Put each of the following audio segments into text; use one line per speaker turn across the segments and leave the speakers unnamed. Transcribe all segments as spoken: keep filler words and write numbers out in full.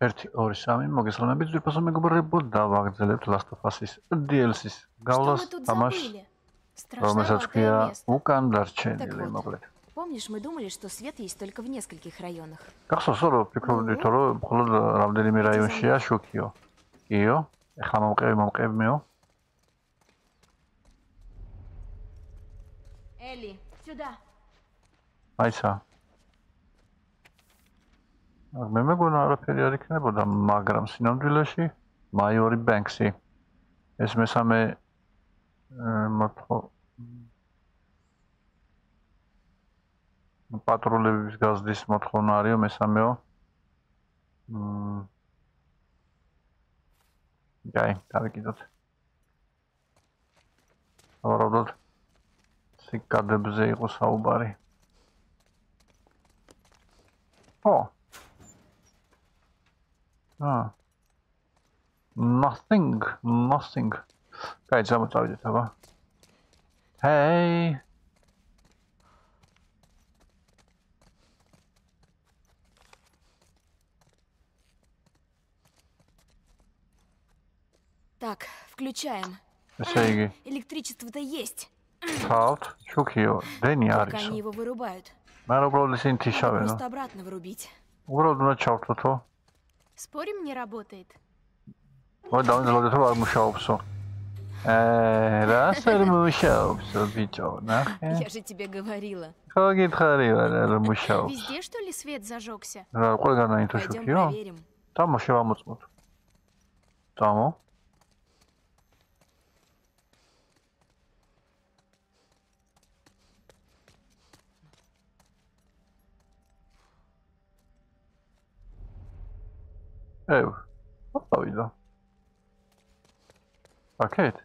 ერთი, ორი, სამი, მოგესალმებით, ძვირფასო მეგობრებო, დავაგრძელებთ Last of Us-ის დი ელ სი-ის
Что мы
გავლას,
тут
თამაშს,
забыли? Страшноватое
რომელსაც ქვია
место.
უკან
Так
დარჩენილი,
вот,
მოკლედ.
помнишь, мы думали, что свет есть только в нескольких районах?
გახსოვს რომ ფიქრობდი
Ну?
რომ მხოლოდ რამდენიმე
Иди за
რაიონშია
мной.
შუქიო. კიო, ეხლა მომყევი მომყევიო.
Элли, сюда.
აიცა. მე მეგონა არაფერი არ იქნებოდა, მაგრამ სინამდვილეში მაიორი ბენქსი ეს მესამე მოთხო პატრულების გაზდის მოთხოვნა არისო მესამეო. მმ გაი, დავიკიდოთ. ვარაუდობ სიკადებზე იყო საუბარი. ო Ah. Nothing, nothing. Guys, I'm going to tell you. Hey.
Так, включаем.
Сейги.
Электричество-то есть.
Таут, шукио, Дени
Только
Арисо.
они его вырубают.
Надо просто
Просто обратно вырубить.
Уроду начал то.
Спорим, не работает?
Вот да, он заложил товар мушаупсу. Э, раз er мушаупсу, бичо, нах.
Я же тебе говорила.
Хагит харива, er мушаупсу.
Везде, что ли, свет зажегся?
Да, куда на это
Пойдем
шукио?
проверим.
Там мушава муцмут. Таму. Эй, вот то видно. Пакет.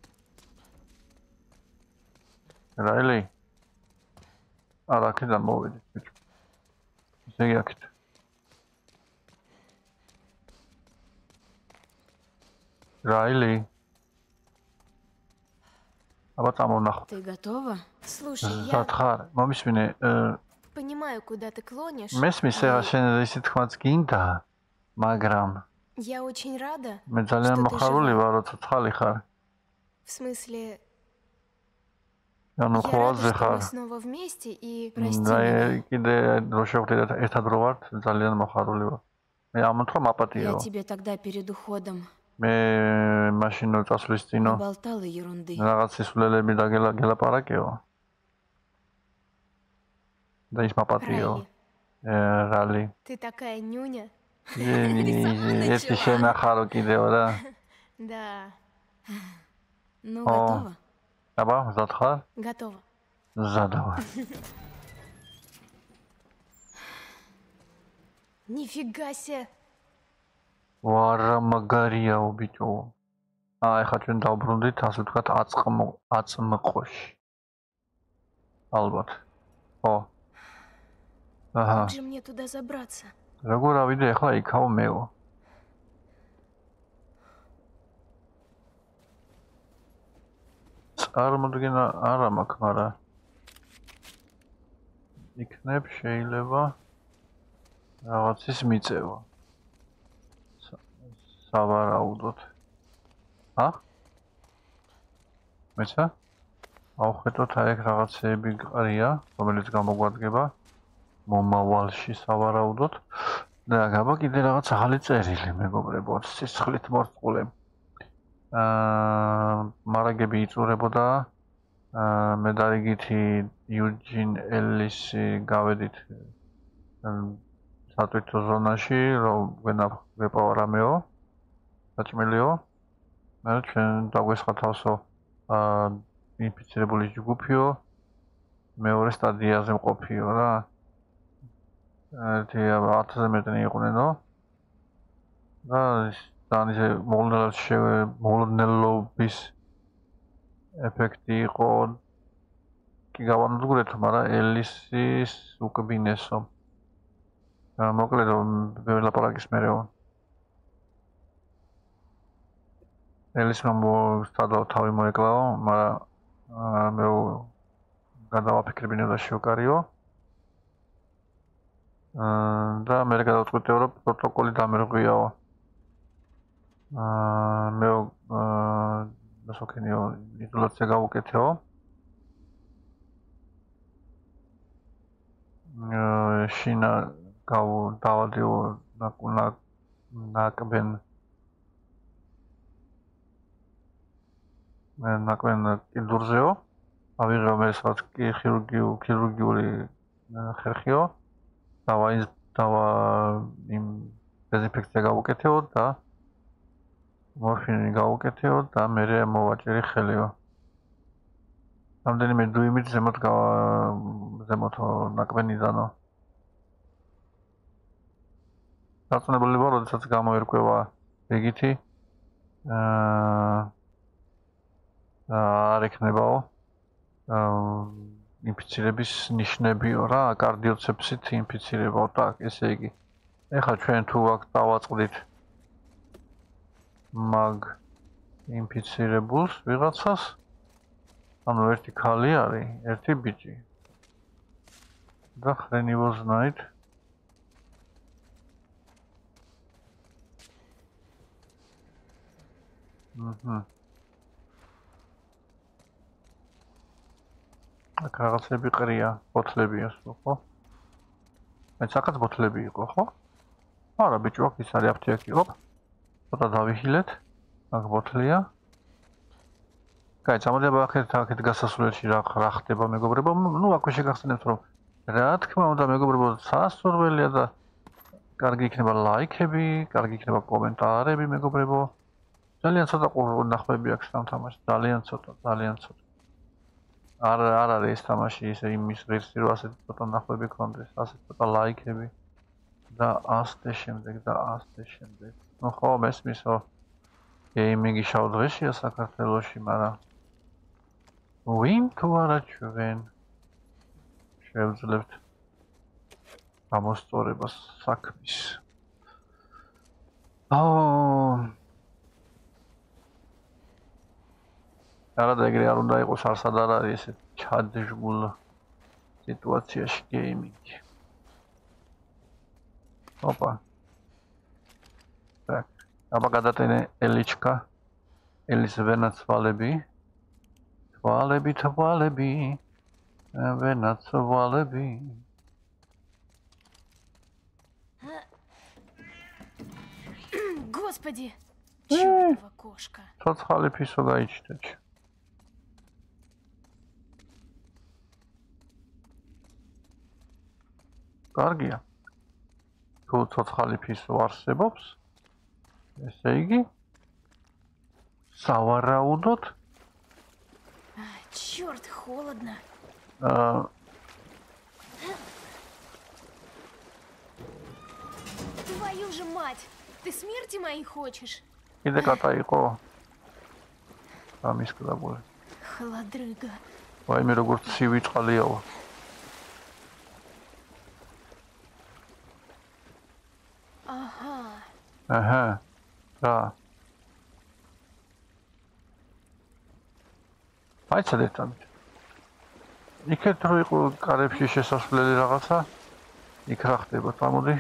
Райли. А, ракедан мовидит. Зеги акет. Райли. А вот там он нахуй.
Ты готова? Слушай, я
Затхар. Мамис мине.
понимаю, куда ты клонишь.
Месми сега შენ ისეთ ხმაც გინდა, მაგრამ
Я очень рада,
მე ძალიან
что ты
მოხარული
жива.
ვარ, როცა ცხალი ხარ.
В смысле,
ანუ
я рада,
ყველაზე
что
ხარ.
мы снова вместе и прости
და
меня.
კიდე რო შევხვდით ერთად რო ვართ, ძალიან მოხარული ვარ. მე ამოთხრა
Я
მაპატიო.
тебе тогда перед уходом
მე მაშინ რო წასვლის წინო
наболтала ерунды.
რაღაც სისულელები დაგელაპარაკეო. და ის მაპატიო.
Райли,
რალი.
ты такая нюня.
ერთი შენახარო კიდევ რა.
Да. Ну,
О.
готова?
აბა, მზად ხარ?
Готова.
მზადა.
Нифига себе.
ვარა მაგარიაო ბიჭო. აი ხა ჩვენ დავბრუნდით ასე ვთქვათ აწმ აწმყოში. ალბათ. ო. აჰა.
Как же мне туда забраться?
როგორ ავიდე ახლა იქაო მეო. წარმოდგენა არა მაქვს, მაგრამ იქნებ შეიძლება რაღაცის მიწევა. სავარაუდოდ. ა? მეცა? ავხედოთ აი ეგ რაღაცეები ყრია, რომელიც გამოგვადგება მომავალში სავარაუდოდ. და გაბა კიდე რაღაც ახალი წერილი მეგობრებო, სისხლით მორწყული. აა მარაგები იწურებოდა აა მე დარიგითი იუჯინ ელისი გავედით სატვირთო ზონაში, რომ ვენა ვეპავა რამეო საჭმელიო. მე ჩვენ დაგვესხა თავსო აა ინფიცირებული ჯგუფიო მეორე სტადიაზე მყოფიო რა. ერთი ათზე მეტნი იყვნენო. და თან ისე მოვლენლობის ეფექტი იყო კი გავანადგურეთ, მაგრამ ელისის უკბინესო. მოკლედ ველაპარაკის მერეო. ელისმა მოსტადო თავი მოეკლაო, მაგრამ მე გადავაფიქრებინე და შევკარიო. აა და მე გადავწყვიტე რომ პროტოკოლი დამერღვიაო. აა მე აა დასოქენიო იზოლაცია გავუკეთეო. აა შინა გავ დავადიო ნაკუნა ნაკბენ მე ნაკბენ კიდურზეო. ავიღო მე სადაც კი ხირურგიულ ქირურგიული ხერხიო. დავა დავა იმ დეზინფექცია გავუკეთეო და მორფინი გავუკეთეო და მე მოვაჭერი ხელიო. რამდენიმე დუიმით ზემოთ ზემოთ ნაკბენიდანო. დაწუნებული ვარ, როდესაც გამოერკვევა ეგითი აა არ ექნებაო ინფიცირების ნიშნებიო რა, კარდიოცეპსით ინფიცირებაო, так, ესე იგი. ეხლა ჩვენ თუ აქ დავაწყდით მაგ ინფიცირებულს ვიღაცას, ანუ ერთი ქალი არის, ერთი ბიჭი. და ხრენივოზნაით აჰა. აქ რაღაცები ყრია, ბოთლებია სულ, ხო? მეც ახაც ბოთლები იყო, ხო? არა, ბიჭო, აქ ის არის აფთიაქი, ოპ. ცოტა დავიხილეთ. აქ ბოთლია. კაი, წამოდება ახეთ აქეთ გასასვლელში რა რა ხდება, მეგობრებო? ნუ აქვე შეგახსენებთ, რომ რა თქმა უნდა, მეგობრებო, სასურველია და კარგი იქნება ლაიქები, კარგი იქნება კომენტარები, მეგობრებო. ძალიან ცოტა ნახვები აქვს ამ თამაშს, ძალიან ცოტა, ძალიან ცოტა. არ არ არის ეს თამაში ისე იმის ღირსი, რომ ასეთი ცოტა ნახვები ქონდეს, ასეთი ცოტა ლაიქები და ასте შემდეგ და ასте შემდეგ. ნუ ხო, მესმისო, გეიმინგი შავ დღეშია საქართველოში, მაგრამ ვინ თუ არა ჩვენ შევძლებთ გამოსწორებას საქმის. აო არა და ეგრე არ უნდა იყოს, არსად არ არის ესე ჩაძჟგულ სიტუაციაში გეიმინგი. ოპა. так, აბა გადატენე ელიჩკა. ელის ვენა ცვალები. თვალები, თვალები. ვენა ცვალები.
Господи! Чёртова кошка.
ცოცხალი ფისო გაიჩნდეთ. კარგია. თუ ცოცხალი ფისო არსებობს, ესე იგი სავარაუდოდ
Чёрт, холодно.
აა
Твою же мать! Ты смерти моей хочешь?
კიდე კატა იყო. ამის კლაბური.
Холодрыга.
ვაიმე როგორც ცივი წყალიაო.
Ага.
აჰა. რა. აი ცადეთ ამით. იქეთ რო იყო კარებში შესასვლელი რაღაცა, იქ რა ხდება, წამოდი.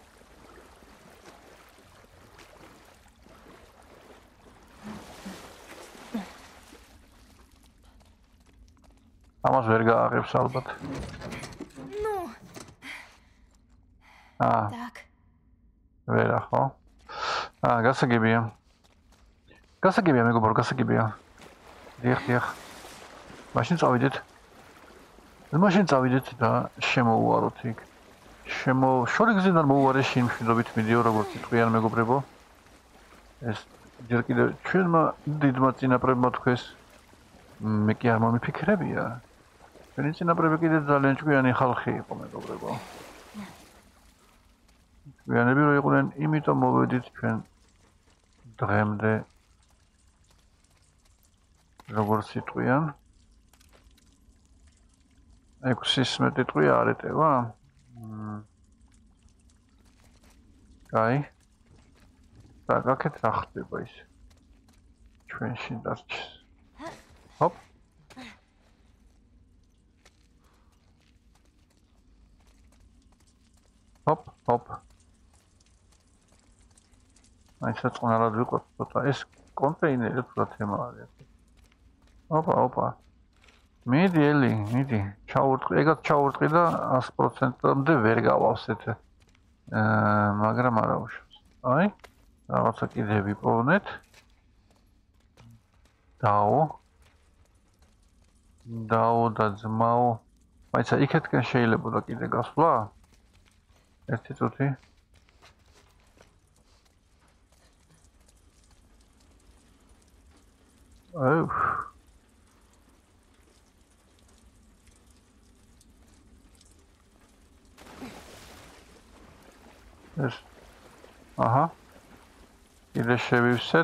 ამას ვერ გააღებს ალბათ.
Ну.
აა,
Так.
ვერა ხო? აა, გასაგებია. გასაგებია, მეგობრო, გასაგებია. დიახ, დიახ. მაშინ წავიდეთ. მაშინ წავიდეთ და შემოუვაროთ იქ. შემო შორიგზიდან მოუვარე შიმშვიდობით მიდიო, როგორც თქვიან მეგობრებო. ეს ჯერ კიდევ ჩვენმა დიდმა წინაპრებმა თქვეს, მე კი არ მომიფიქრებია. ჩვენი წინაპრები კიდე ძალიან ჭკვიანი ხალხი იყო, მეგობრებო. ჭკვიანები რო იყვნენ, იმიტომ მოვედით ჩვენ დღემდე როგორც იტყვიან. ექვსის მეტი ტყვია არ ეტევა? კაი. так, აქეთ რა ხდება ის? ჩვენში დარჩეს. ჰოპ. Hop, hop. აი საწყნარად ვიყოთ ცოტა ეს კონტეინერი თუ რა თემა არის. ოპა, ოპა. მიდი ელი, მიდი. ჩაურტყი, ეგაც ჩაურტყი და ას პროცენტამდე ვერ გავავსეთ. აა, მაგრამ არა უშავს. აი, რაღაცა კიდე ვიპოვნეთ. დაო. დაო და ძმაო. მაიცა იქეთკენ შეიძლება კიდე გასვლა? ერთი წუთი. აუ. ეს აჰა. კიდე შევივსეთ.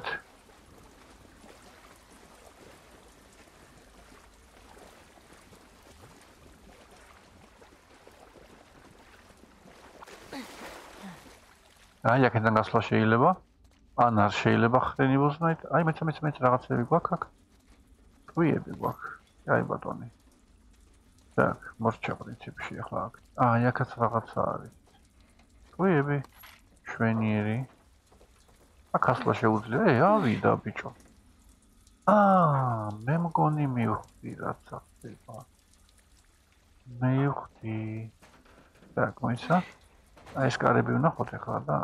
აი, აქედან გასვლა შეიძლება. ან არ შეიძლება ხდენი ვუზნაით. აი, მეც მეც მეც რაღაცები გვაქვს აქ. ტყუიები გვაქვს. აი ბატონი. так, მორჩა პრინციპში ახლა აქ. აი, აქაც რაღაცა არის. ტყუიები, შვენიერი. აქ გასვლა შეუძლია. ე, ავიდა ბიჭო. აა, მე მგონი მივხვდი რაც ახლა. მივხვდი. так, მოიცა. აი, ეს კარები ვნახოთ ახლა და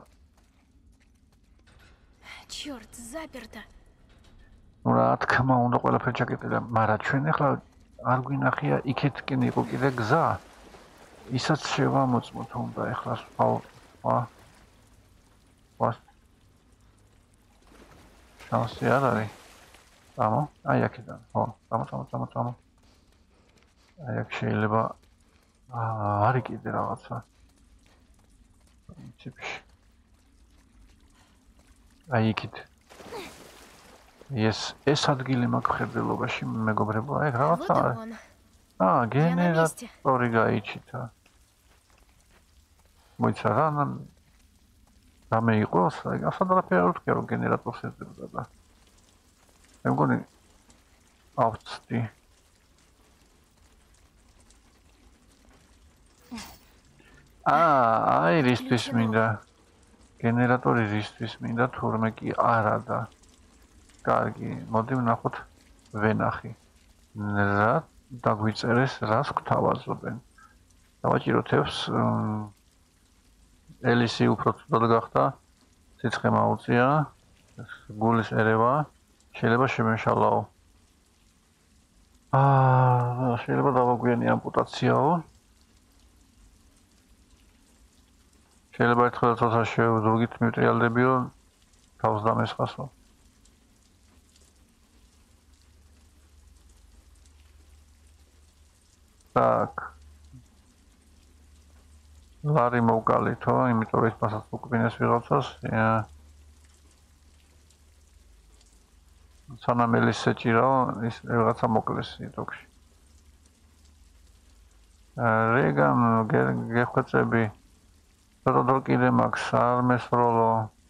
Черт, заперто.
ну რა თქმა უნდა ყველაფერი ჩაკეტილია, მაგრამ ჩვენ ახლა არ გვინახია იქეთკენ იყო კიდე გზა. ისაც შევამოწმოთ უნდა ახლა სხვა სხვა სხვა შანსი არ არის. ამო, აი აქედან, ხო, ამო, ამო, ამო, ამო. აი აქ შეიძლება აა არის კიდე რაღაცა. პრინციპში. აი იქით. ეს ეს ადგილი მაქვს ხერხდელობაში მეგობრებო, აი რაღაცა
Вот и
არის.
он.
აა,
Я на месте.
გენერატორი გაიჩითა. მოიცა რა, რამე იყოს, აი ასად არაფერი არ ვთქია რომ გენერატორს ეძებდა და მე მგონი ავწდი. აა, აი რისთვის მინდა. გენერატორი რისთვის მინდა, თურმე კი არა და კარგი, მოდი ვნახოთ ვენახი. რა დაგვიწერეს, რას გვთავაზობენ. დავაჭიროთ F-ს, ელისი უფრო ცუდად გახდა, სიცხე მაუწია, გულის ერევა, შეიძლება შემეშალაო. აა, შეიძლება დავაგვიანი ამპუტაციაო. შეიძლება ერთხელ ცოტა შევძრუგით მიუტრიალდებიო, თავს დამესხასო. так. ლარი მოვკალითო, იმიტომ რომ ის მასაც უკბინეს ვიღაცას. სანამ ელის ეჭირავ, ის ვიღაცა მოკლეს იტოქში. რეგან გეხვეწები. ცოტა დრო კიდე მაქვს, არ მესროლო.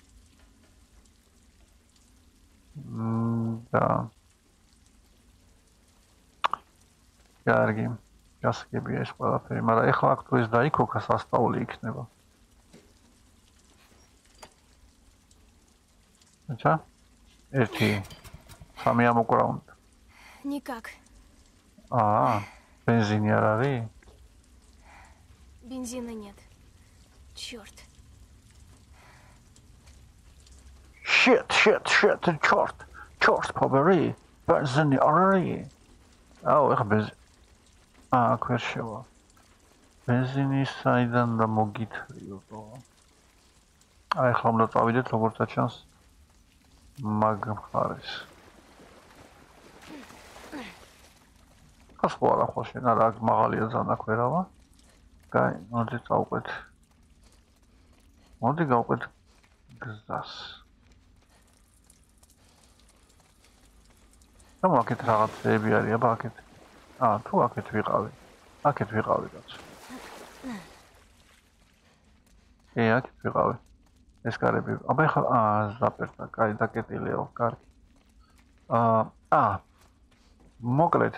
და კარგი. გასაგებია ეს ყველაფერი, მაგრამ ეხლა აქ თუ ეს დაიქოქა სასწაული იქნება. აჩა? ერთი. სამი ამოკვრა უნდა.
Никак.
აა, бензине არ არის?
Бензина нет. Черт.
Shit, shit, shit, черт. Черт побери. Бензине არ არის? აუ, ეხლა бензин აა, აქ ვერ შევა. бензине საიდან და მოგითრიო. აი, ახლა უნდა წავიდეთ როგორც ჩანს მაგ მხარეს. ხას ყოლა ხო შენ არა აქ მაღალია ძალიან აქ ვერავა. კაი, მოდი წავყვეთ. მოდი გავყვეთ გზას. და აქეთ რაღაცები არის, აბა აქეთ. აა, თუ აქეთ ვიყავი. აქეთ ვიყავი კაცო. ე, აქეთ ვიყავი. ეს კარები. აბა ეხლა აა, ზაპერტა, კაი, დაკეტილეო, კარგი. აა, აა. მოკლედ.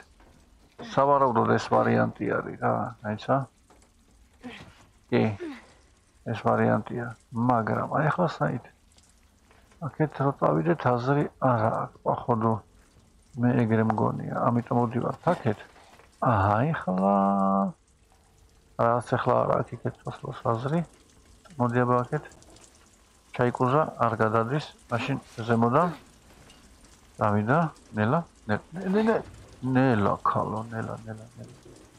სავარაუდოდ ეს ვარიანტი არის რა, აიცა? კი. ეს ვარიანტია. მაგრამ აი ახლა საით. აქეთ რო წავიდეთ აზრი არა აქვს. походу მე ეგრე მგონია. ამიტომ მოდივართ აქეთ. აი ახლა რაც ახლა არა აქ იქეთ წასვლას აზრი. მოდი აბა აქეთ. ჩაიკუზა არ გადადის. მაშინ ზემოდან დავიდა. ნელა. ნელა. ნელა ქალო, ნელა, ნელა, ნელა.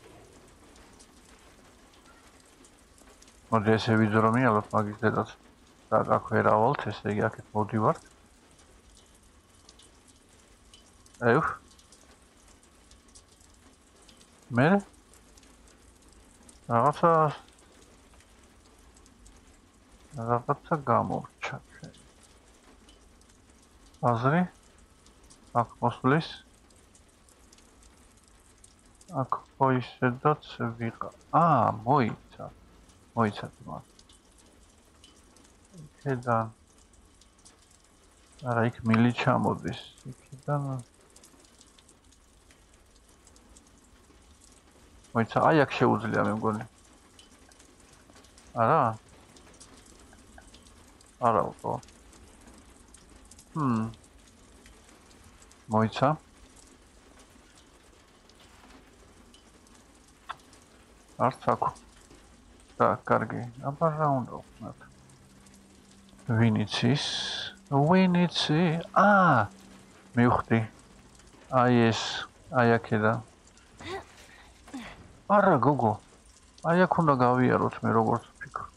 მოდი ესე ვიძრომი ალბათ მაგის დედაც და აქ ვერავალთ, ესე იგი აქეთ მოდივართ. აიუ. მე რაღაცა რაღაცა გამორჩა. აზრი აქ მოსulis აქ ხო ისედაც ვიყა. აა, მოიცა. მოიცა თმა. იქიდან არა იქ მილი ჩამოდის. იქიდან მოიცა, აი აქ შეუძლია მე მგონი. არა? არა უკვე. ჰმ. მოიცა. არც აქ. და კარგი, აბა რა უნდა ვქნათ? ვინიცის, ვინიცი. აა! მივხვდი. აი ეს, აი აქედან. არა გოგო. აი აქ უნდა გავიაროთ მე როგორც ვფიქრობ.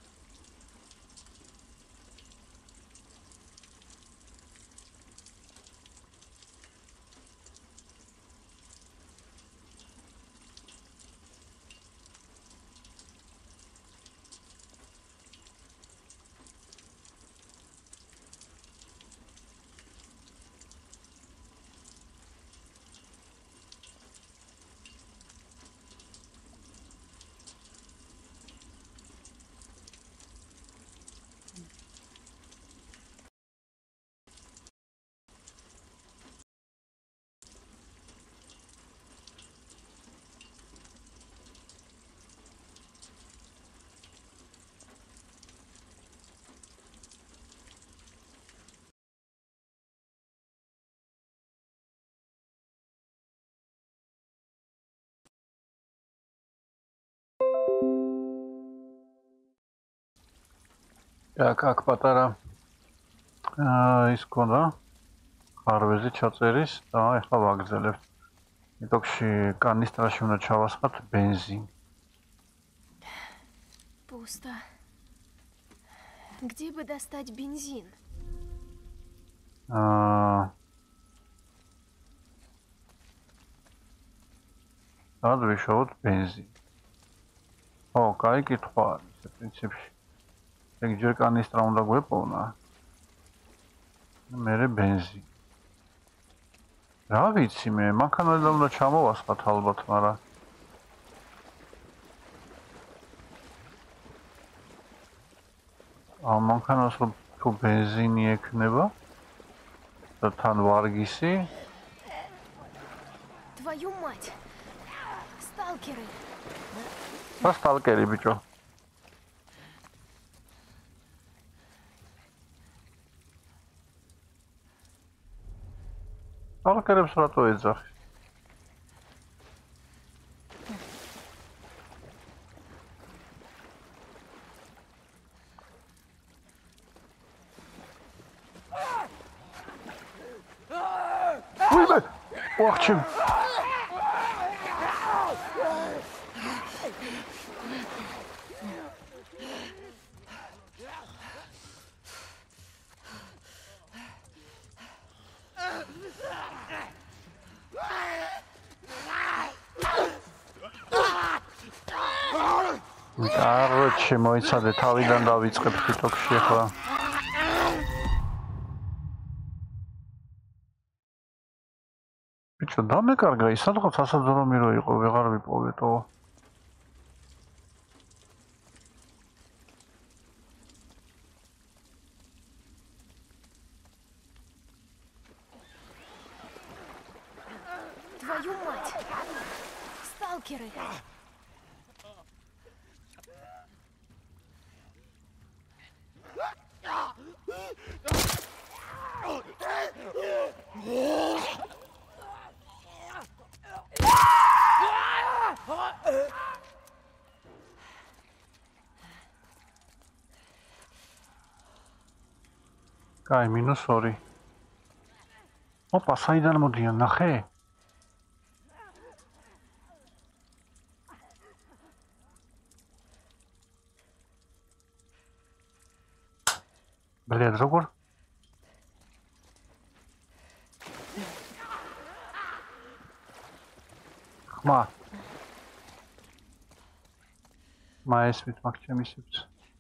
აქ აქ პატარა აა ის ქონდა ხარვეზი ჩაწერის და ეხლა ვაგრძელებთ. მიტოქში კანისტრაში უნდა ჩავასხათ бенზინი.
Пусто. Где бы достать бензин?
აა სად ვიშოვოთ бенზინი? ო, კაი კითხვა არის პრინციპში. ეგ ჯერ კანისტრა უნდა გვეპოვნა. მერე бенზინი. რა ვიცი მე, მანქანაზე უნდა ჩამოვასხათ ალბათ, მაგრამ ამ მანქანას თუ бенზინი ექნება და თან ვარგისი.
Твою мать! Сталкеры!
რა სტალკერი ბიჭო? სტალკერებს რატო ეძახი? ვიმე! ვახჩი! კაროჩე მოიცადე თავიდან დავიწყებ TikTok-ში ახლა. ბიჭო, დამეკარგა ის სადღაც ასაძრომი რო იყო, ვეღარ ვიპოვეთო.
Твою мать! Сталкеры!
კაი, მინუს ორი. ოპა, საიდან მოდიან, ნახე? Блядь, როგორ? ხმა. მაესმით მაგ ჩემის სიბრს.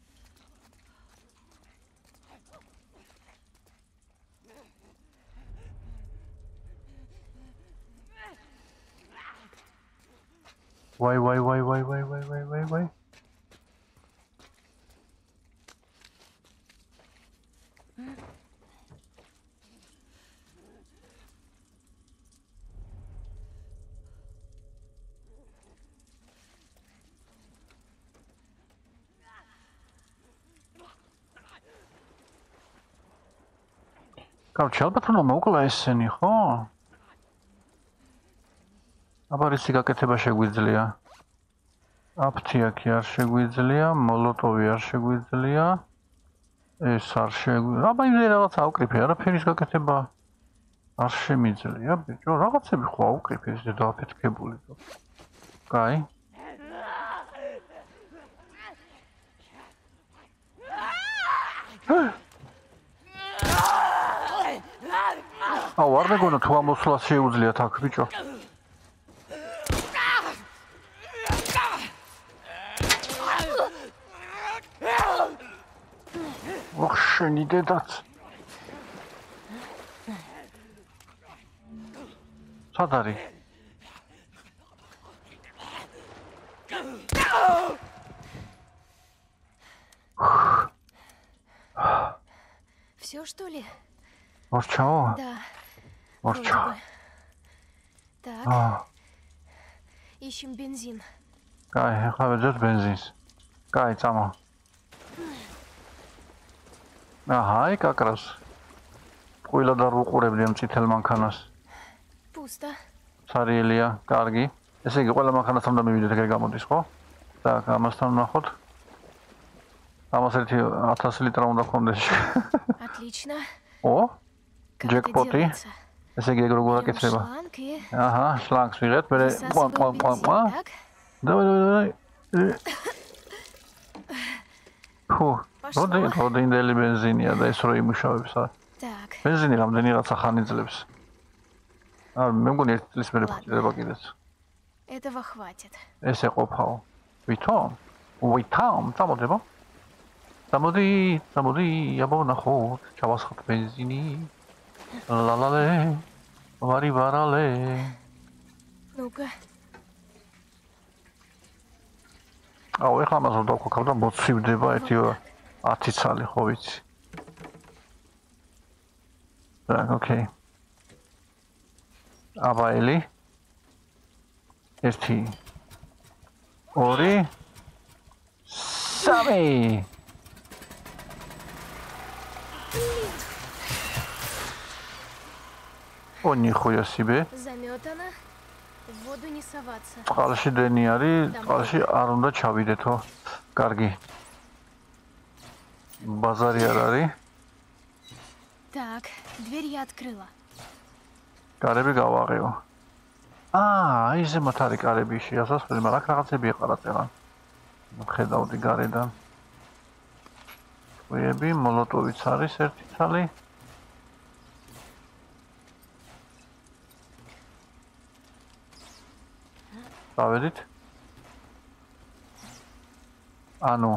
Why, why, why, why, why, why, why, why, why? Გავჩალ ბათონო მოკლა ესენი, ხო? აბა რისი გაკეთება შეგვიძლია? აფთიაქი არ შეგვიძლია, მოლოტოვი არ შეგვიძლია. ეს არ შეგვიძლია. აბა იმდე რაღაც ავკრიფე, არაფერის გაკეთება არ შემიძლია, ბიჭო, რაღაცები ხო ავკრიფე ეს დააფეთქებული. კაი. აუ, არ მეგონა თუ ამოსვლას შეუძლიათ აქ, ბიჭო. ოხ, შენი დედაც. სად არის?
Все, что ли?
Морчао?
Да.
Морчао.
Так.
А.
Ищем бензин.
Кай, ახლა ვეძებთ ბენზინს. Кай, წამა. აჰა, იქ აკრავს. ყვილა და უყურებდი ამ წითელ მანქანას.
Пусто.
Царелия, კარგი. ესე იგი, ყველა მანქანასთან უნდა მივიდეთ, ეგრე გამოდის, ხო? Так, ამასთან ვნახოთ. ამას ერთი ათასი ლიტრი უნდა გქონდეს.
Отлично.
ო?
Как это
ჯეკპოტი.
делается?
ესე იგი, ეგ როგორ აკეთდება?
Шланг и
აჰა, შლანგს ვიღეთ, მე
высасываем бензин, так?
Давай, давай, давай. Фу, роდი, როდინდელი бенზინია და ეს რო იმუშავებს.
Так.
бенზინი რამდენი რაცა ხანი ძლებს. აა, მე მგონი ერთ წლის მერე ფიქრდება კიდეც.
Этого хватит.
ეს ეყოფაო. ვითომ? ვითომ? წამოდება? წამოდი, წამოდი, აბა ნახოთ, ჩავასხოთ бенზინი. ლალალე. ვარი ვარალე.
Ну-ка.
აუ, ეხლა მას რომ დავქოქავ და მოცივდება ერთი ათი ცალი, ხო ვიცი. Так, окей. აბა ელი. ერთი. ორი. სამი. О, нихуя себе.
Заметано. В воду не соваться.
წყალში დენი არის, წყალში არ უნდა ჩავიდეთო. კარგი. ბაზარი არ არის.
Так, дверь я открыла.
კარები გავაღეო. აა, აი ზემოთ არის კარები შეასასვლელი, მაგრამ აქ რაღაცები ეყარა წერან. ხედავდი გარედან. ვიები, მოლოტოვიც არის ერთი ცალი. დავედით. ანუ.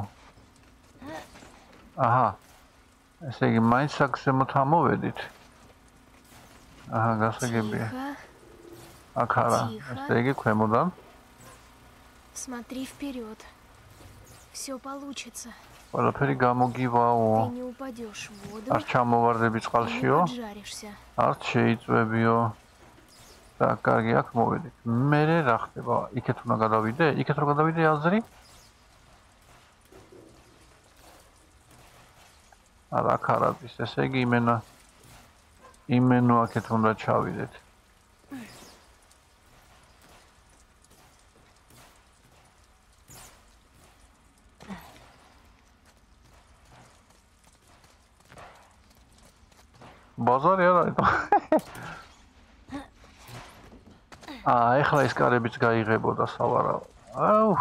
აჰა. ესე იგი, მაინც აქ ზემოთ ამოვედით. აჰა, გასაგებია. აქ არა. ესე იგი, ქვემოდან.
Смотри вперед. Все получится.
ყველაფერი გამოგივაო.
Ты не упадешь в воду.
არ ჩამოვარდები
и не
წყალშიო.
поджаришься.
არ შეიწვევიო. და კარგი, აქ მოვედით. მერე რა ხდება? იქეთ უნდა გადავიდე? იქეთ რო გადავიდე აზრი? არა, აქ არ არის. ესე იგი, იმენა იმენო აქეთ უნდა ჩავიდეთ. ბაზარი არ არის. აა, ეხლა ეს კარებიც გაიღებოდა სავარაუდოდ. აუ.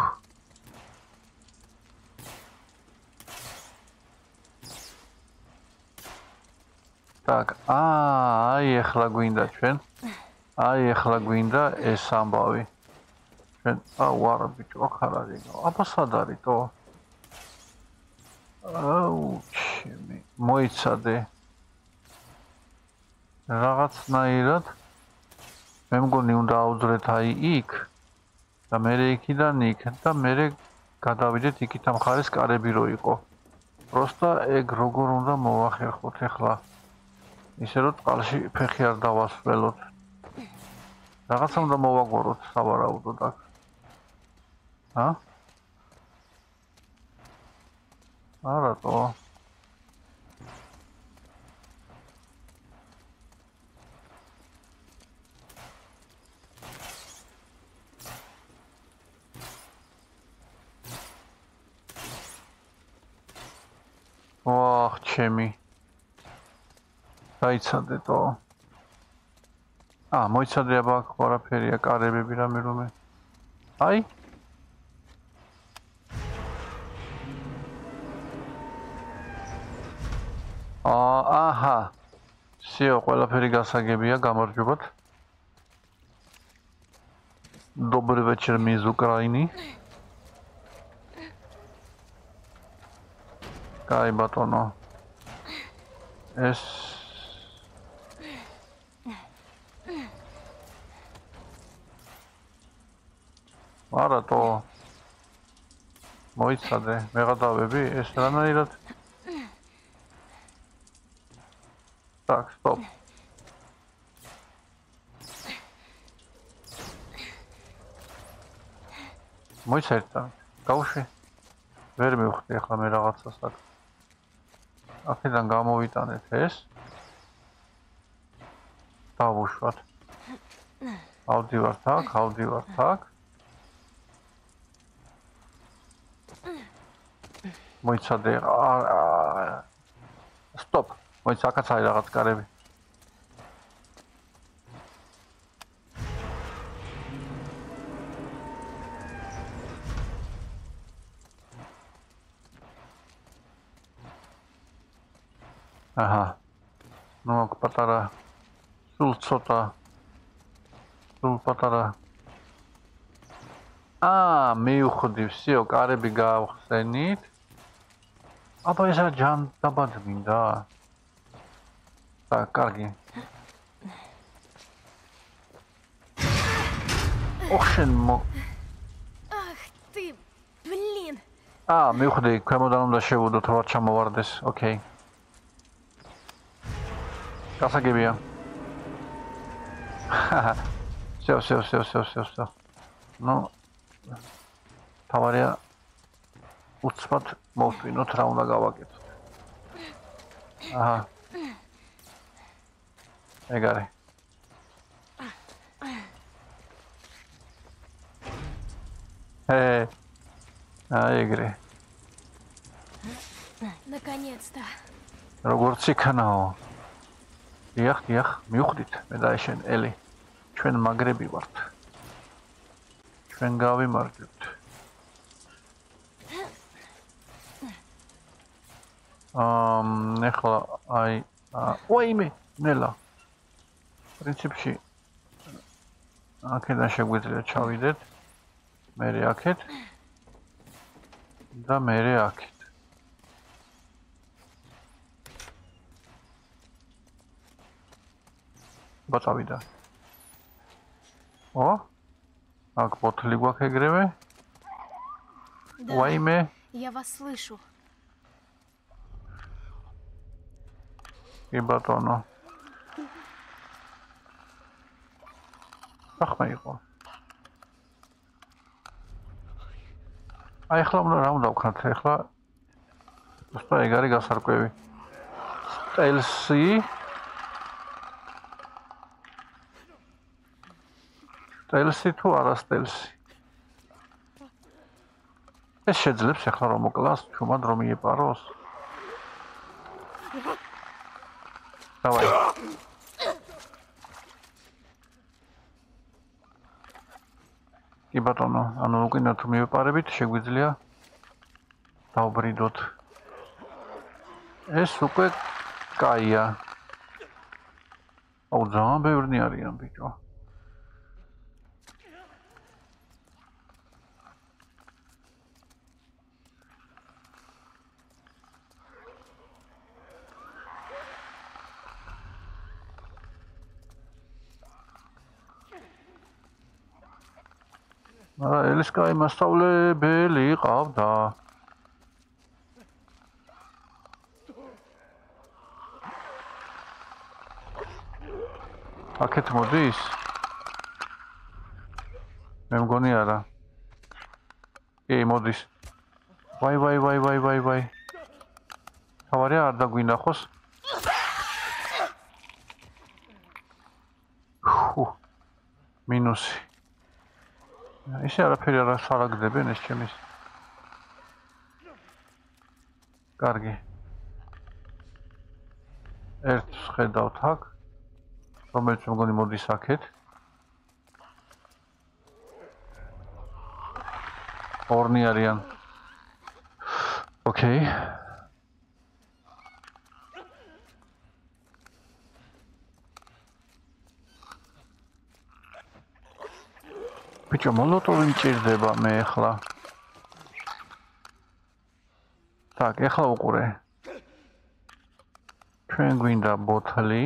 Так, აა, აი ეხლა გვინდა ჩვენ. აი ეხლა გვინდა ეს ამბავი. ჩვენ აუ, არა ბიჭო, აქ არ არის. აბა სად არისო? აუ, ჩემი, მოიცადე. რაღაცნაირად მე მგონი უნდა აუძრეთ აი იქ და მე იქიდან იქ და მე გადავიდეთ იქით ამ ხარის კარები რო იყო. Просто ეგ როგორ უნდა მოვახერხოთ ახლა ისე რომ წყალში ფეხი არ დავასვლელოთ. რაღაცა უნდა მოვაგვაროთ სავარაუდოდ აქ. ჰა? არათო ოხ, ჩემი. დაიცადეთო. აა, მოიცადე აბა აქ ყველაფერია, კარებები რამე რომე. აი. აა, აჰა. всё, ყველაფერი გასაგებია, გამარჯობათ. Добрый вечер, из Украины. Кай батоно. ეს არათო მოიცადე მე გადავები ეს რანაირად так стоп მოიცადე გავუშვი ვერ მივხვდი ახლა მე რაღაცას აქ აქედან გამოვიტანეთ ეს დავუშვათ ავდივართ აქ ავდივართ აქ მოიცადე სტოპ მოიცა აქაც არის რაღაც კარები აჰა ნუ აქ პატარა სულ ცოტა სულ პატარა აა მივხვდი всё კარები გავხსენით აბა ესა ჯან დაბად მინდა და კარგი ოხშენ მო
Ах ты, блин.
აა მივხვდი ქვემოდან უნდა შევუდოთ რა ჩამოვარდეს ოკეი გასაგებია всё всё всё всё всё всё ну თავარია უცბად მოვტვინოთ რა უნდა გავაკეთოთ აჰა ეგ არის ე აი ეგრე
Наконец-то.
როგორც იქნაო დიახ დიახ მივხვდით მე და შენ ელი ჩვენ მაგრები ვართ ჩვენ გავიმარჯვებთ ამ ნახლა აი ოიმე ნელა პრინციპში აქედან შეგვიძლია ჩავიდეთ მე აქეთ და მე აქეთ ბაწავიდა о აკ ბოთლი გვაქვს ეგრევე
Да,
ოიმე
я вас слышу.
კი ბატონო ახლა იყო აი ახლა უნდა რა უნდა ვქნათ ახლა უბრალოდ ეგ არის გასარკვევი სტელსი სტელსი თუ არა სტელსი? ეს შეძლებს ახლა რომ მოკლას, ჩუმად რომ იეპაროს. დავაი. კი ბატონო, ანუ უკინა თუ მივეპარებით, შეგვიძლია დავბრიდოთ. ეს უკვე კაია. აუ ძალიან ბევრი არიან ბიჭო. არა, ელისკაი მასწავლებელი ყავდა. აქეთ მოდის? მე მგონი არა. კი, მოდის. ვაი, ვაი, ვაი, ვაი, ვაი, ვაი. თავარია არ დაგვინახოს. ხუ. მინუსი. ისე არაფერი არ სარაგდებენ ეს ჩემის. კარგი. ერთს ხედავთ აქ. რომელიც მგონი მოდის აქეთ. ორნი არიან. ოკეი. ბიჭო, მოლოტოვი მჭირდება მე ახლა. так, ახლა უყურე. ჩვენ გვინდა ბოთლი.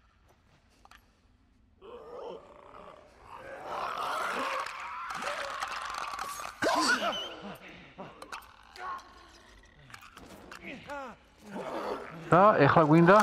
და ეხლა გვინდა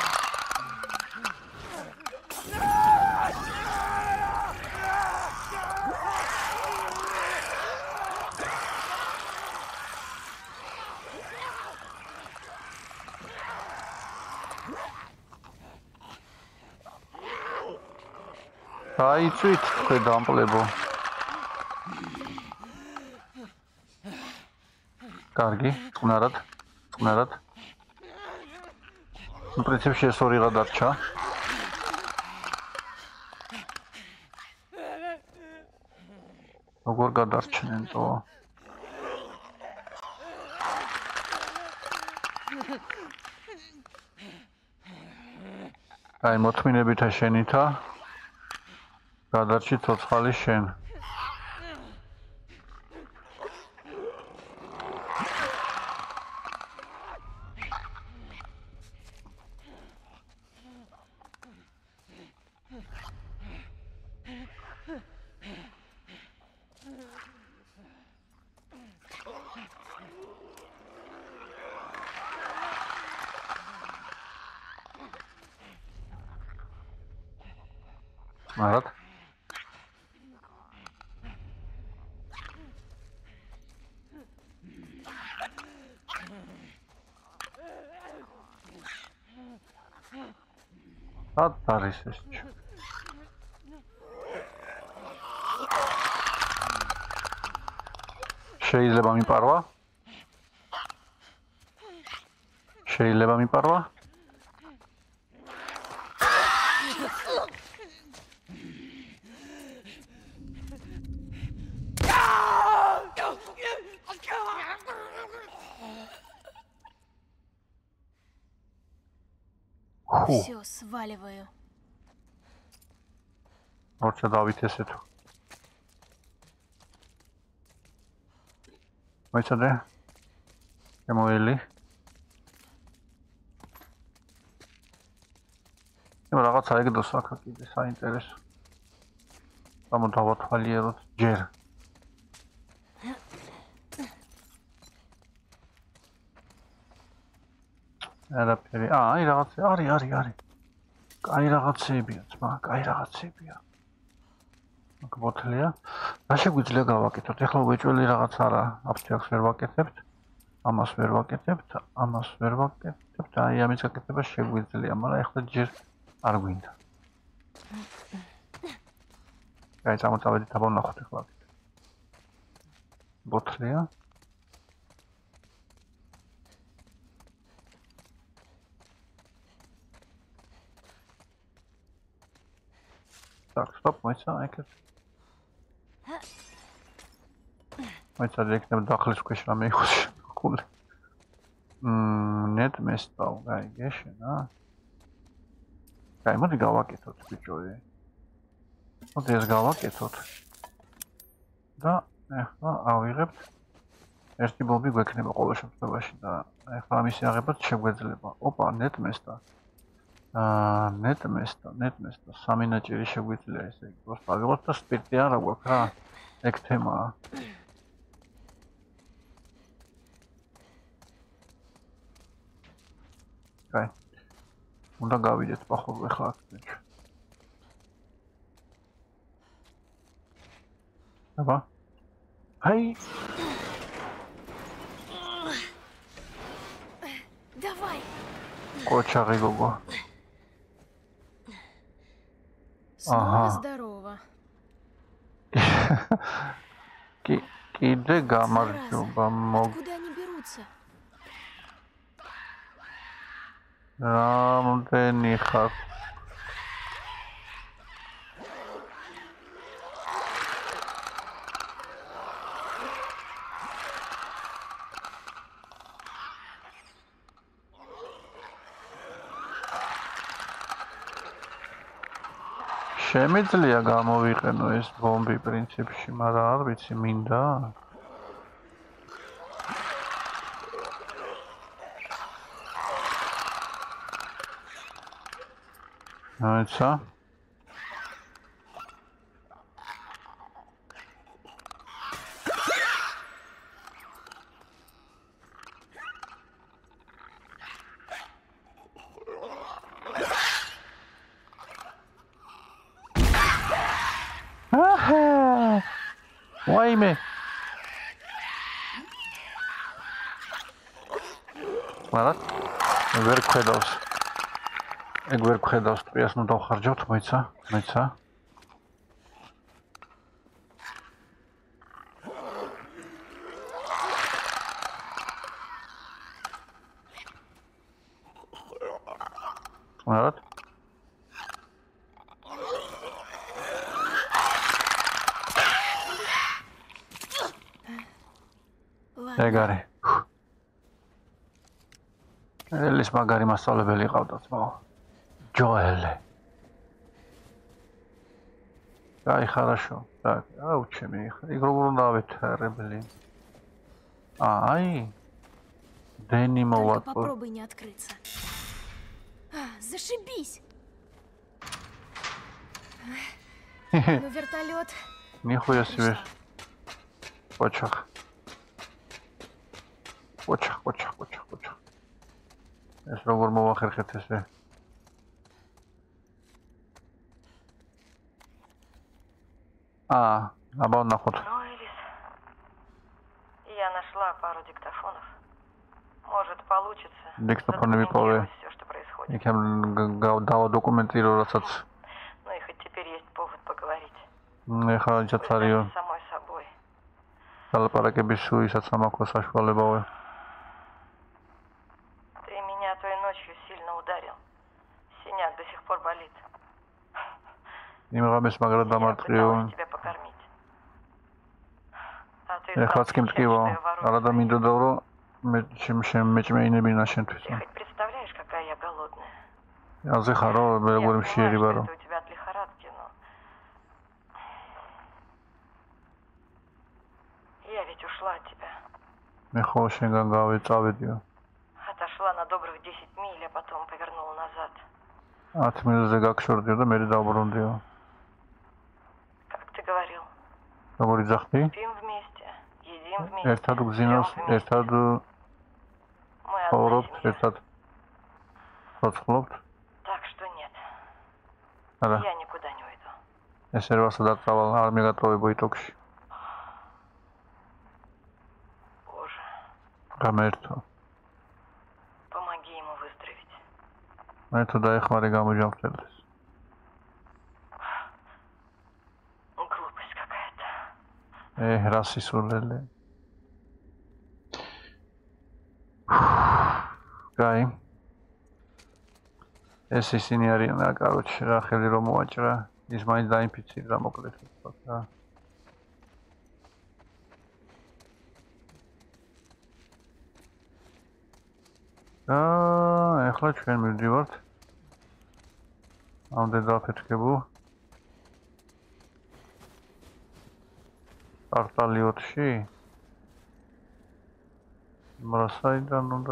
დაიწვით თქვენ დამპლებო. კარგი, წყნარად, წყნარად. ну პრინციპში ეს ორი გადარჩა. როგორ გადარჩნენ თო? აი მოთმინებითა შენითა გადარჩი ცოცხალი შენ. მარად ათ არის ეს შეიძლება მიპარვა შეიძლება მიპარვა
Все, сваливаю.
როცა დავით ესე თუ. მოიცადე? შემოელი. ემ რაღაცა ეგდოს აქ კიდე საინტერესო. გამოდავათვალიეროთ ჯერ. არაფერი. აა, აი რაღაცა, არის, არის, არის. კაი რაღაცებია, ძმა, კაი რაღაცებია. აქ ბოთლია. რა შეგვიძლია გავაკეთოთ? ეხლა უეჭველი რაღაც არა, აფთიაქს ვერ ვაკეთებთ. ამას ვერ ვაკეთებთ, ამას ვერ ვაკეთებთ. აი ამის გაკეთება შეგვიძლია, მაგრამ ეხლა ჯერ არ გვინდა. აი, წამოწავედით, აბა ვნახოთ ახლა. ბოთლია. Так, стоп, მოიცა, ეგეთ. მოიცა, იქნება დახლის ქვეშ რამე იყოს ხული. მმ, ნეტ მესტავ, გაიგე შენა. აი, მოდი გავაკეთოთ ბიჭოი. მოდი ეს გავაკეთოთ. და ახლა ავიღებთ ერთი ბობი გვექნება ყოველ შემთხვევაში და ახლა ამის აღებაც შეგვეძლება. ოპა, ნეტ მესტა. აა, ნეტ მესტა, ნეტ მესტა, სამი ნაჭირი შეგვიძლია ესე იგი. просто ავიღოთ და სპირტი არა გვაქვს რა. ეგ თემაა. კაი. უნდა გავიდეთ პახობ ახლა აქ. აბა. აი.
Давай.
Кочаги гого.
Снова
Ага.
здорово.
Ки киде გამარჯობა მოგ.
Откуда они берутся?
რამდენი ხარ? შემიძლია გამოვიყენო ეს ბომბი პრინციპში, მაგრამ არ ვიცი მინდა. აიცა. აჰა. ვაიმე. მაგრამ ვერ ხედავს. ეგ ვერ ხედავს, ტრიას ნუ დავხარჯავთ, მოიცა, მოიცა. მაგრამ ეგ არის. ელის მაგარი მასწავლებელი ყავდა ძმაო. ჯოელი. აი, хорошо. Так, აუ ჩემი, იქ როგორ უნდა ავითარებლი. აი. დენი
Только
მოვატყო.
попробуй не открыться. А, зашибись. Ну, вертолет.
Нихуя себе. Почах. Почах, почах, почах, почах. ეს როგორ მოვახერხეთ ესე? А, აბა ნახოთ.
Ну, Элис, я нашла пару диктофонов. Может, получится.
Диктофонები პოვე.
Все, что происходит.
იქ დავა დოკუმენტირო, რასაც
Ну и хоть теперь есть повод поговорить.
ეხლა ისაც არისო.
С самой собой.
ლაპარაკების სუისაც ამაქვს საშუალებავე.
Ты меня той ночью сильно ударил. Синяк до сих пор болит.
იმ ღამეს მაგრად
Я
დამარტყიო.
пыталась тебя покормить. А ты
ეხლაც კი მტკივა. არა და მინდოდა რომ მე შემეჭმეინებინა შენთვის.
Ты хоть представляешь, какая я голодная?
აზე ხარო, მე
Я
როგორ
понимаю,
მშიერება
что
რომ.
это у тебя от лихорадки, но... Я ведь ушла от тебя.
მე ხო შენგან გავეწავედიო.
Отошла на добрых десять миль, а потом повернула назад.
ათი მილზე გაგშორდიო და მე დავბრუნდიო.
Как ты говорил,
როგორ იძახდი?
спим вместе, едим вместе,
ერთად გზინავს,
живем вместе.
ერთად
Мы одна
ცხოვრობთ,
семья.
ერთად ცოცხლობთ.
Так что нет,
არა,
я никуда не уйду.
ეს ერვასა დაწავალ არ მიგატოვებო იტოქში.
Боже,
გამერთო.
помоги ему выздороветь.
მე თუ დაეხმარე გამოჯამრთელდეს. ეჰ, რა სისულელე. კაი. ეს ისინი არიან, короче, რა ხელი რომ მოაჭრა. ის მაინც დაინფიცირდა მოკლედ ვთქვათ რა. აა, ეხლა ჩვენ მივდივართ. ამდენ დაფეთქებულ. პარტალი ოთხში. მრასაიდან უნდა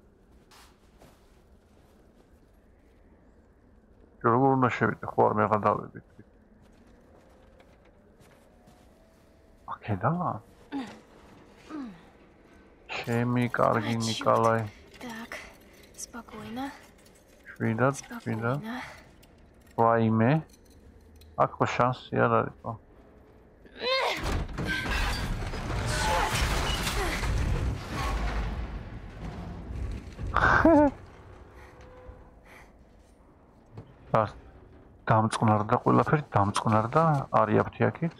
როგორ უნდა შევიდე, ხო არ მეღადავებით. აკედა? ჩემი კარგი ნიკოლაი.
Так, спокойно.
შვიდად, შვიდად.
Спокойно.
ვაიმე. აქ ხო შანსი არ არისო. ას დამწყნარდა ყველაფერი, დამწყნარდა, არის აფთიაქით.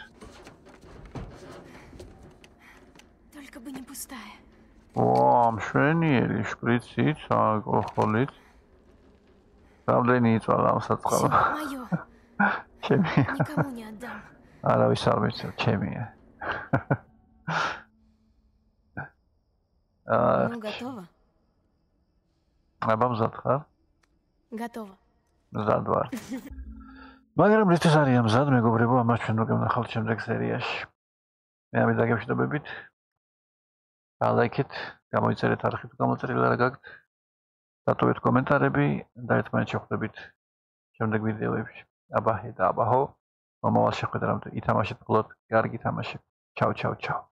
Только бы не пустая.
ვა, მშვენიერი შპრიცით, ალკოჰოლით. რამდენი იწვალა ამ
Всё
საწყალო?
моё.
ჩემი.
Никому не отдам.
არავის არ მეცევ, ჩემია. აა,
Ну, готово?
აბა მზად ხარ?
Готово.
მზად ვარ. მაგრამ რითიც არის მზად, მეგობრებო, ამას ჩვენ მოგევნახავთ შემდეგ სერიაში. მე ამით დაგემშვიდობებით. ლაიქით, გამოიწერეთ არხი თუ გამოწერილი არ გაქვთ. დატოვეთ კომენტარები და ერთმანეთს შეხვდებით შემდეგ ვიდეოებში. აბა, და აბა, ხო? მომავალ შეხვედრამდე ითამაშეთ ფლოთ, კარგი თამაში. ჩაუ, ჩაუ, ჩაუ.